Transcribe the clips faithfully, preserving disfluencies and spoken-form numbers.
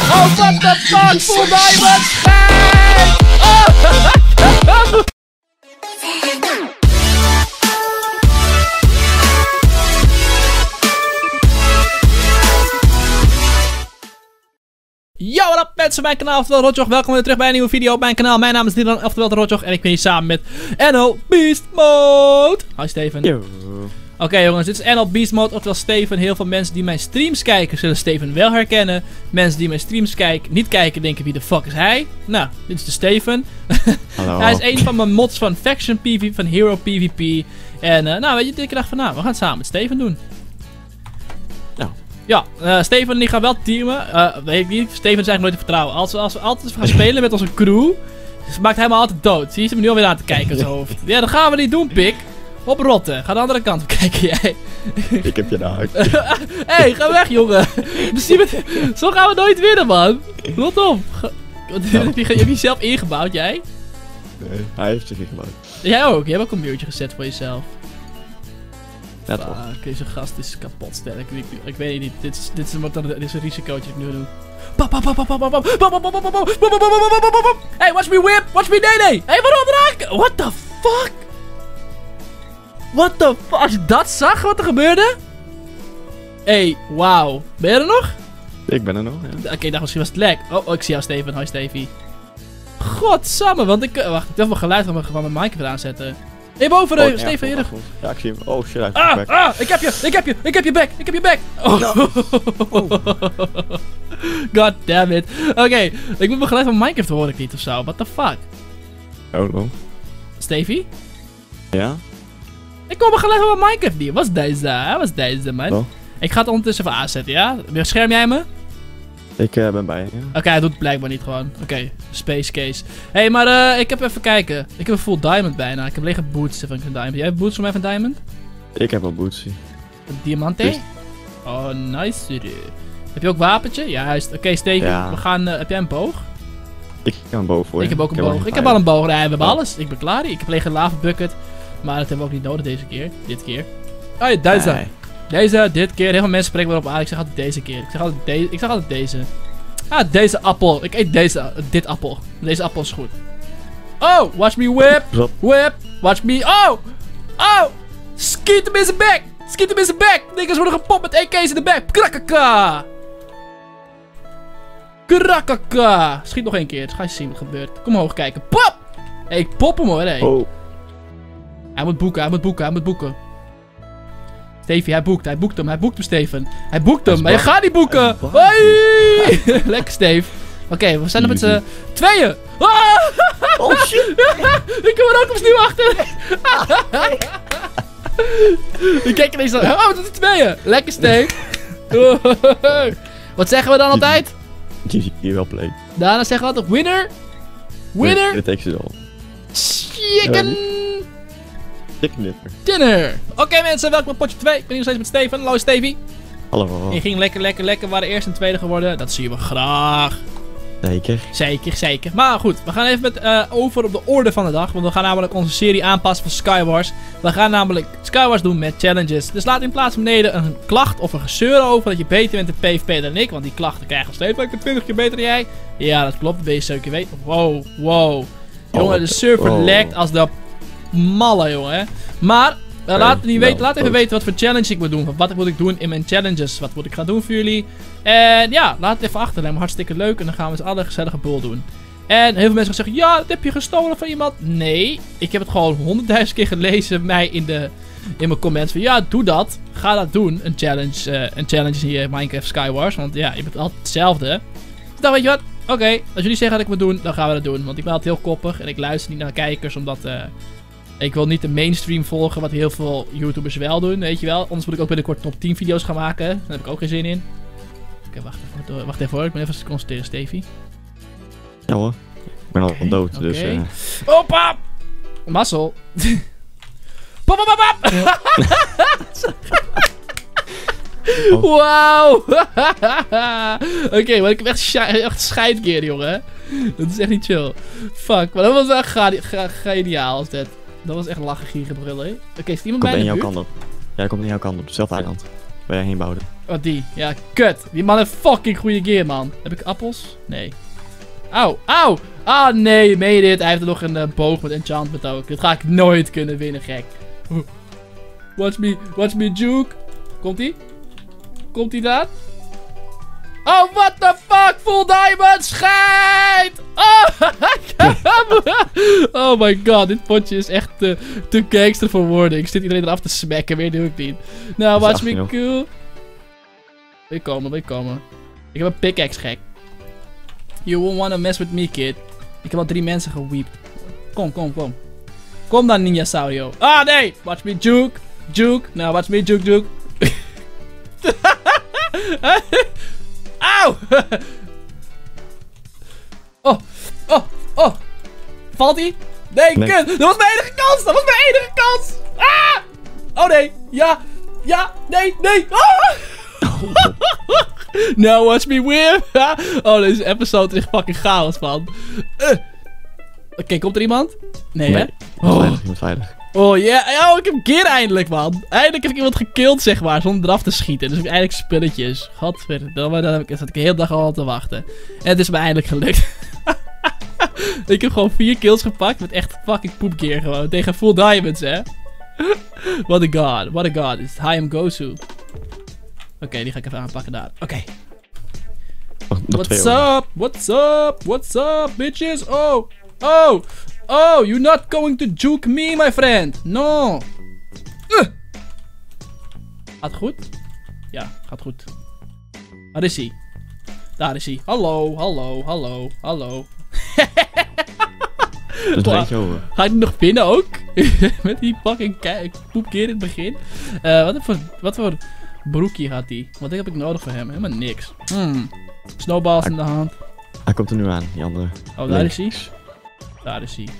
Oh, what the fuck? Full diamond! Hey! Oh! Yo, wat up mensen van mijn kanaal, oftewel Rotjoch. Welkom weer terug bij een nieuwe video op mijn kanaal. Mijn naam is Dylan, oftewel Rotjoch. En ik ben hier samen met N L Beast Mode. Hi Steven. Yo. Oké okay, jongens, dit is N L Beast Mode, oftewel Steven. Heel veel mensen die mijn streams kijken zullen Steven wel herkennen. Mensen die mijn streams kijken, niet kijken, denken wie de fuck is hij? Nou, dit is de Steven. Hallo. Hij is een van mijn mods van Faction P V P, van Hero P V P. En uh, nou, weet je, ik dacht van nou, we gaan het samen met Steven doen. Nou. Ja, uh, Steven die gaat wel teamen. Uh, weet ik niet, Steven is eigenlijk nooit te vertrouwen. Als we, als we altijd gaan spelen met onze crew, maakt hij me altijd dood. Zie je, ze me nu alweer aan te kijken in zijn hoofd. Ja, dat gaan we niet doen, pik. Oprotten. Ga de andere kant op kijken, jij. Ik heb je daar. Hé, hey, ga weg, jongen. Zo gaan we nooit winnen, man. Rot op. Ga... Ja. Heb, je, heb je zelf ingebouwd, jij? Nee, hij heeft zich ingebouwd. Jij ook. Jij hebt ook een muurtje gezet voor jezelf. Net wel. Fuck, deze gast is kapot sterk. Ik, ik, ik weet niet. Dit is, dit, is, dit is een risicootje dat ik nu doe. Hey, watch me whip! Watch me nee nee! Hey, waarom raken? What the fuck? What the fuck? Als je dat zag, wat er gebeurde? Hey, wauw. Ben je er nog? Ik ben er nog, ja. Oké, okay, dacht misschien was het lek. Oh, oh, ik zie jou, Steven. Hoi, Stevie. Godsamme, want ik... Uh, wacht, ik wil mijn geluid van mijn, van mijn Minecraft aanzetten. Hé, boven, oh, uh, Steven, hier. Ja, ik zie hem. Oh, shit, hij heeft ah, back. ah, ik heb je, ik heb je, ik heb je back, ik heb je back. Oh. No. Oh. God damn it. Oké, okay, ik moet mijn geluid van Minecraft hoor ik niet of zo. What the fuck? Oh, no. Stevie? Ja? Ik kom mijn geluid van mijn Minecraft niet. Wat is deze? Wat is deze, man? Oh. Ik ga het ondertussen even aanzetten, ja? Bescherm jij me? Ik uh, ben bij je. Ja. Oké, okay, hij doet het blijkbaar niet gewoon. Oké, okay. Space case. Hé, hey, maar uh, ik heb even kijken. Ik heb een full diamond bijna. Ik heb lege boots van een diamond. Jij hebt boots voor mij van diamond? Ik heb wel boots. Een diamante? Dus... Oh, nice. Heb je ook wapentje? Juist. Oké, okay, Steven. Ja. We gaan... Uh, heb jij een boog? Ik heb een boog voor je. Ik heb ook een ik boog. Heb ik heb al een boog. Nee, we hebben oh. alles. Ik ben klaar. Ik heb lege lava bucket. Maar dat hebben we ook niet nodig deze keer. Dit keer. Oh ja, deze. Nee. Deze, dit keer. Heel veel mensen spreken me erop aan. Ik zeg altijd deze keer. Ik zeg altijd, de ik zeg altijd deze. Ah, deze appel. Ik eet deze. Uh, dit appel. Deze appel is goed. Oh, watch me whip. Whip. Watch me. Oh. Oh. Skeet hem in zijn bek. Skeet hem in zijn bek. Niggers worden gepompt met A K's in de bek. Krakaka. Krakaka. Schiet nog één keer. Ga je zien wat gebeurt. Kom omhoog kijken. Pop. Hey, ik pop hem hoor. Hey. Oh. Hij moet boeken, hij moet boeken, hij moet boeken. Stevie, hij boekt, hij boekt hem, hij boekt hem, Steven. Hij boekt hem, maar je gaat niet boeken. Hoi! Lekker, Steve. Oké, okay, we zijn er met z'n tweeën. Ah! Oh shit! Ik kom er ook opnieuw achter. Ik kijk ineens aan. Oh, dat is tweeën. Lekker, Steve. Wat zeggen we dan altijd? G G, well played. Daarna zeggen we altijd winner. Winner. Dat takes it all. Chicken. Dinner. Oké okay, mensen, welkom bij potje twee. Ik ben hier nog steeds met Steven. Hallo Stevie. Hallo. Je ging lekker, lekker, lekker. We waren eerst en tweede geworden. Dat zien we graag. Zeker. Zeker, zeker. Maar goed, we gaan even met, uh, over op de orde van de dag. Want we gaan namelijk onze serie aanpassen van Skywars. We gaan namelijk Skywars doen met challenges. Dus laat in plaats van beneden een klacht of een gezeur over dat je beter bent in PvP dan ik. Want die klachten krijgen we steeds. Ik ben twintig keer beter dan jij. Ja, dat klopt. Dat ben je zeker weten. Wow, wow. Jongen, oh, de server oh. lekt als de... malle, jongen. Maar, uh, hey, laat, niet weten, laat even weten wat voor challenge ik moet doen. Wat moet ik doen in mijn challenges. Wat moet ik gaan doen voor jullie. En ja, laat het even achter. Lijkt me hartstikke leuk. En dan gaan we z'n allen gezellige boel doen. En heel veel mensen gaan zeggen, ja, dat heb je gestolen van iemand. Nee, ik heb het gewoon honderdduizend keer gelezen mij in, de, in mijn comments. Van ja, doe dat. Ga dat doen. Een challenge, uh, een challenge in Minecraft Skywars. Want ja, je bent altijd hetzelfde. Dus dan weet je wat. Oké, okay, als jullie zeggen dat ik moet doen, dan gaan we dat doen. Want ik ben altijd heel koppig. En ik luister niet naar kijkers, omdat... Uh, Ik wil niet de mainstream volgen, wat heel veel YouTubers wel doen, weet je wel. Anders moet ik ook binnenkort top tien video's gaan maken. Daar heb ik ook geen zin in. Oké, okay, wacht even. Wacht even hoor. Ik ben even concentreren, Stevie. Ja hoor. Ik ben al okay, dood, okay. dus... Uh... Opa! Mazzel. Pop, pop, pop, pop! Oh. Wauw! Oké, okay, maar ik heb echt, echt scheidkeer, jongen. Dat is echt niet chill. Fuck, maar dat was echt geniaal als dat. Dat was echt lachen, gieren, brullen. Oké, okay, is iemand bij de buurt? Jij komt aan jouw kant op. Ja, komt in jouw kant op. Hetzelfde eiland. Waar jij heen bouwde. Wat die? Ja, kut. Die man heeft fucking goede gear, man. Heb ik appels? Nee. Auw, auw. Ah, nee, meen je dit? Hij heeft er nog een uh, boog met enchantment ook. Dit ga ik nooit kunnen winnen, gek. Watch me, watch me juke. Komt-ie? Komt-ie daar? Oh, what the fuck? Full diamond, schijt! Oh, oh my god, dit potje is echt uh, te gangster voor woorden. Ik zit iedereen eraf te smacken, meer doe ik niet. Nou, watch me cool. Wil je komen, wil je komen? Ik heb een pickaxe, gek. You won't wanna mess with me, kid. Ik heb al drie mensen geweept. Kom, kom, kom. Kom dan, Ninja Saurio. Ah, nee! Watch me juke. Juke. Nou, watch me juke, juke. Auw! Oh, oh, oh. Valt hij? Nee, nee, kut. Dat was mijn enige kans. Dat was mijn enige kans. Ah! Oh, nee. Ja. Ja. Nee, nee. Ah! Now watch me win. Oh, deze episode is echt fucking chaos, man. Uh. Oké, okay, komt er iemand? Nee, nee. hè? Oh. Veilig, iemand veilig. Oh, ja. Yeah. Oh, ik heb gear eindelijk, man. Eindelijk heb ik iemand gekild, zeg maar, zonder eraf te schieten. Dus ik eindelijk spulletjes. Godverdomme, daar zat ik de hele dag al te wachten. En het is me eindelijk gelukt. Ik heb gewoon vier kills gepakt met echt fucking poepgear gewoon. Tegen full diamonds, hè. What a god, what a god. It's Hayam Gosu. Oké, okay, die ga ik even aanpakken daar. Oké. Okay. Oh, what's up? What's up? What's up, bitches? Oh, oh, oh, you're not going to juke me, my friend. No. Uh. Gaat goed? Ja, gaat goed. Waar is hij? Daar is hij. Hallo, hallo, hallo, hallo. Dat weet je over. Ga ik nog binnen ook? Met die fucking poepkeer in het begin. Uh, wat, voor, wat voor broekje had hij? Wat heb ik nodig voor hem? Helemaal niks. Hmm. Snowballs in de hand. Hij komt er nu aan, die andere. Oh, daar is hij. Daar is hij.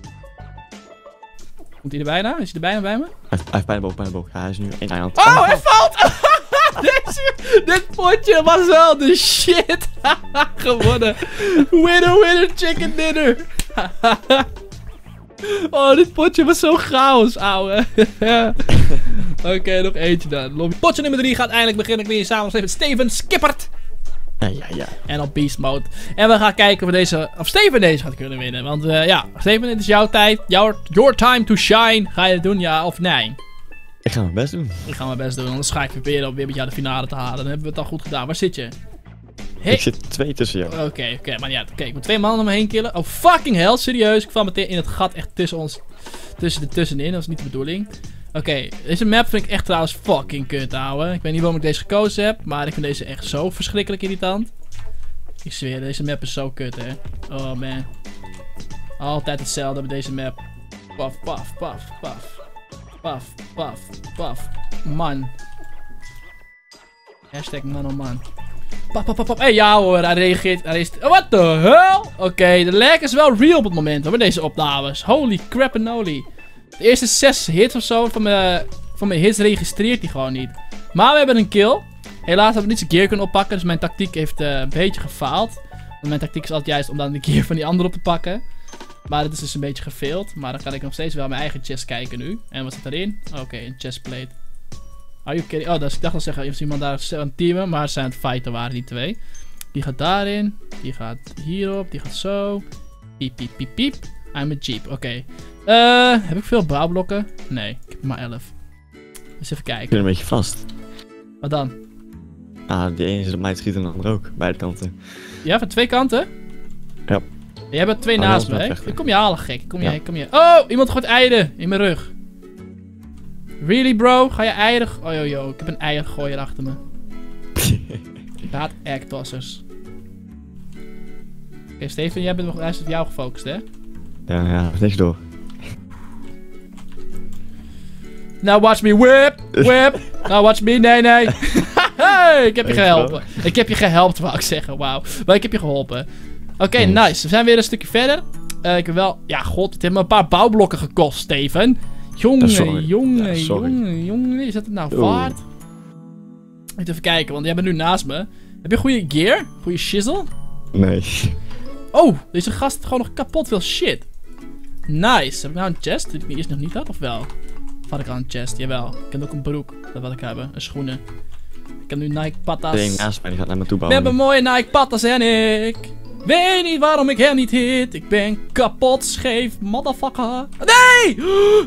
Komt hij er bijna? Is hij er bijna bij me? Hij heeft, hij heeft bijna boven, bijna boven. Ja, hij is nu één eiland. Oh, oh, hij valt! Deze, dit potje was wel de shit. Gewonnen. Winner, winner, chicken dinner. Oh, dit potje was zo chaos, ouwe. Oké, okay, nog eentje dan. Potje nummer drie gaat eindelijk beginnen. Ik ben hier samen met Steven Skippert. Ja, ja, ja. En op Beast Mode. En we gaan kijken of, deze, of Steven deze gaat kunnen winnen. Want uh, ja, Steven, het is jouw tijd. Your, your time to shine. Ga je het doen, ja of nee? Ik ga mijn best doen. Ik ga mijn best doen, anders ga ik proberen om weer met jou de finale te halen. Dan hebben we het al goed gedaan. Waar zit je? Hey. Ik zit twee tussen jou. Oké, okay, oké, okay, maar ja, oké, ik moet twee mannen om me heen killen. Oh, fucking hell, serieus. Ik val meteen in het gat echt tussen ons, tussen de tussenin. Dat is niet de bedoeling. Oké, okay, deze map vind ik echt trouwens fucking kut, ouwe. Ik weet niet waarom ik deze gekozen heb, maar ik vind deze echt zo verschrikkelijk irritant. Ik zweer, deze map is zo kut, hè. Oh, man. Altijd hetzelfde met deze map. Paf, paf, paf, paf. Paf, paf, paf. Man. Hashtag man oh man. Pap, pap, pap, pap. Hey, ja hoor, hij reageert. Hij is... Oh, what the hell? Oké, okay, de lag is wel real op het moment hoor, met deze opnames. Holy crap and holy. De eerste zes hits of zo van mijn, van mijn hits registreert hij gewoon niet. Maar we hebben een kill. Helaas hebben we niet zijn gear kunnen oppakken, dus mijn tactiek heeft uh, een beetje gefaald. Want mijn tactiek is altijd juist om dan de gear van die ander op te pakken. Maar het is dus een beetje gefailed. Maar dan kan ik nog steeds wel mijn eigen chest kijken nu. En wat zit erin? Oké, okay, een chestplate. Are you kidding? Oh, dus ik dacht al zeggen, heeft iemand daar aan het teamen. Maar ze zijn aan het fighten waren die twee. Die gaat daarin. Die gaat hierop. Die gaat zo. Piep, piep, piep, piep. I'm a jeep. Oké. Okay. Uh, heb ik veel bouwblokken? Nee, ik heb maar elf. Dus even kijken. Ik ben een beetje vast. Wat dan? Ah, die ene zit op mij te schieten en de andere ook. Beide kanten. Ja, van twee kanten? Ja. Jij bent twee oh, naast me, hè? Ik kom je halen, gek. Kom je, ja. kom je. Oh, iemand gooit eieren in mijn rug. Really, bro? Ga je eieren... Oh, yo, yo. Ik heb een eiergooier achter me. Ik haat eggtossers. Oké, okay, Steven, jij bent nog... Hij is op jou gefocust, hè? Ja, ja. Niks door. Now watch me whip, whip. Now watch me, nee, nee. Hey, ik heb je geholpen. Ik heb je gehelpt, wou ik zeggen. Wauw. Maar ik heb je geholpen. Oké, okay, nice. We zijn weer een stukje verder. Uh, ik heb wel... Ja, god. Het heeft me een paar bouwblokken gekost, Steven. Jongen, ja, jongen, ja, jongen, jongen. Is dat het nou waard? Moet even kijken, want jij bent nu naast me. Heb je goede gear? Goede shizzle? Nee. Oh, deze gast heeft gewoon nog kapot veel shit. Nice. Heb ik nou een chest? Die ik eerst nog niet had, of wel? Of had ik al een chest? Jawel. Ik heb ook een broek. Dat wil ik hebben. Een schoenen. Ik heb nu Nike patas. De een naast mij die gaat naar me toe We bouwen. hebben mooie Nike patas en ik weet niet waarom ik hem niet hit. Ik ben kapot scheef, motherfucker. Nee!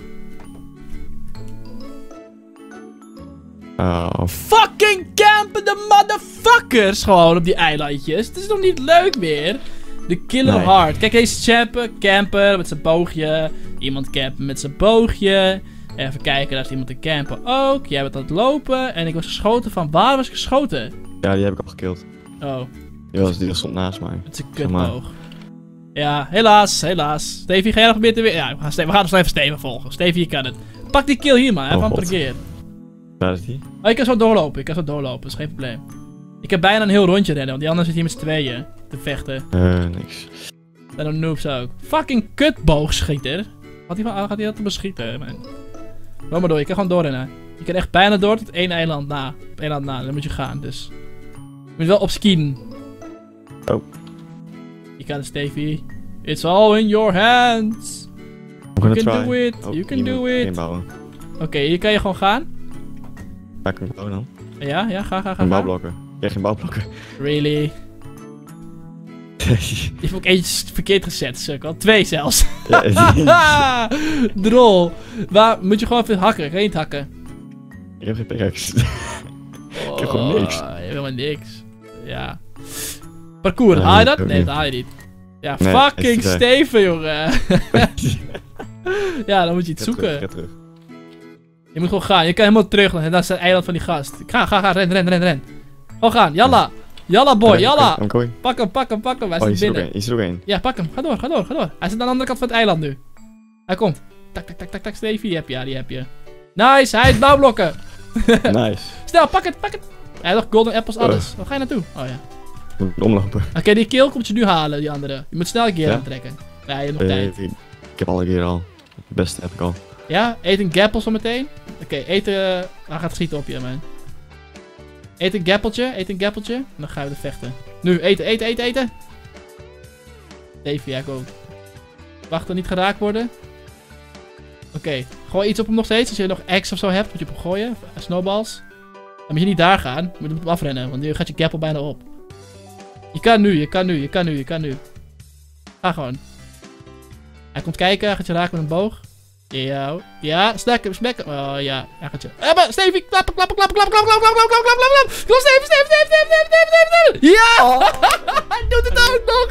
Oh, Fucking campen de motherfuckers gewoon op die eilandjes. Het is nog niet leuk meer. De killer Nee. hard. Kijk, deze champen, camper met zijn boogje. Iemand campen met zijn boogje. Even kijken, daar is iemand te campen ook. Jij bent aan het lopen. En ik was geschoten van, waar was ik geschoten? ja, die heb ik al gekild. Oh, Die, was, die stond naast mij. het is een Zeg maar. kutboog. Ja, helaas, helaas. Stevie, ga jij nog proberen te winnen? Ja, we gaan, Ste we gaan nog even Steven volgen. Stevie, je kan het. Pak die kill hier, man. Even Oh, aan het God. parkeren. Daar is die. Oh, ik kan zo doorlopen. Ik kan zo doorlopen. Dat is geen probleem. Ik heb bijna een heel rondje rennen, want die ander zit hier met z'n tweeën te vechten. Eh, niks. En dan noobs ook. Fucking kutboogschieter. Gaat hij gaat hij dat te beschieten, man. Loop maar door, je kan gewoon doorrennen. Je kan echt bijna door tot één eiland na. Op één eiland na, dan moet je gaan, dus. Je moet wel op skiën. Oh. Je kan het, Stevie. It's all in your hands. I'm gonna You can try. do it. Oh, You can hier do moet ik it. inbouwen. Oké, okay, hier kan je gewoon gaan. Waar kan ik bouwen dan? Ja, ja, ga, ga, ga. Geen ga. bouwblokken. Ja, geen bouwblokken. Really? Je hebt ook eentje verkeerd gezet, sukkel. Twee zelfs. Ja, Drol. Waar moet je gewoon even hakken? Ga je niet hakken? ik heb geen pickaxe. Oh, heb gewoon niks. Je hebt helemaal niks. Ja. Parcours, Nee, haal je ik dat? ook Nee, niet. dat haal je niet. Ja, Nee, fucking het is, eh, Steven, jongen. Ja, dan moet je iets Ga terug, zoeken. ga terug. Je moet gewoon gaan. Je kan helemaal terug. En dat is het eiland van die gast. Ga, ga, ga. Ren, ren, ren, ren. Gewoon gaan. Jalla. Jalla, boy. Jalla. I'm going. Pak hem, pak hem, pak hem. Hij Oh, hier zit is er ook binnen. één. Hier is er ook één. Ja, pak hem. Ga door, ga door, ga door. Hij zit aan de andere kant van het eiland nu. Hij komt. Tak, tak, tak, tak, tak. Stevie, die heb je. Ja, die heb je. Nice. Hij heeft bouwblokken. Nice. Snel, pak het, pak het. Hij heeft nog golden apples, alles. Waar ga je naartoe? Oh ja. Moet ik omlopen. Oké, die kill komt je nu halen, die andere. Je moet snel een keer Ja? aantrekken. Ja, je hebt nog Eh, tijd. ik ik heb alle keer al. Het beste heb ik al. Ja, eet een gappel zo meteen. Oké, eten. uh, Hij gaat schieten op je, man. Eet een gappeltje, eet een gappeltje. En dan gaan we er vechten. Nu, eten, eten, eten, eten. Even, ja, ik ook. Wachten, niet geraakt worden. Oké, okay. Gooi iets op hem nog steeds. Als je nog eggs of zo hebt, moet je op hem gooien. Snowballs. Dan moet je niet daar gaan. Je moet hem afrennen, want nu gaat je gappel bijna op. Je kan nu, je kan nu, je kan nu, je kan nu. Ga gewoon. Hij komt kijken, hij gaat je raken met een boog. Ja, ja, snakken, snakken. Oh ja, hij gaat je. Hebben, Stevie, klappen, klappen, klappen, klappen, klappen, klappen, klappen, klappen, klappen, klappen. Kom, Stevie, Stevie, Stevie, Stevie, Stevie, Stevie, Stevie. Ja! Hij doet het ook nog.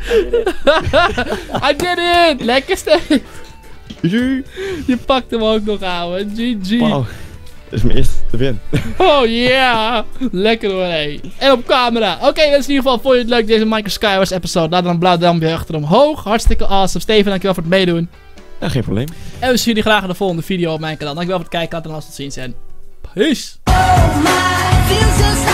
I did it! Lekker, Stevie. Je pakt hem ook nog, ouwe. G G. Wauw. Dit is mijn eerste win. Oh yeah! Lekker hoor, hé. En op camera. Oké, okay, dat is in ieder geval. Vond je het leuk, deze Minecraft Skywars episode? Laat dan een blauw duimpje achter omhoog. Hartstikke awesome. Steven, dankjewel voor het meedoen. Ja, geen probleem. En we zien jullie graag in de volgende video op mijn kanaal. Dankjewel voor het kijken. Laat dan alles tot ziens en peace! Oh my, feels so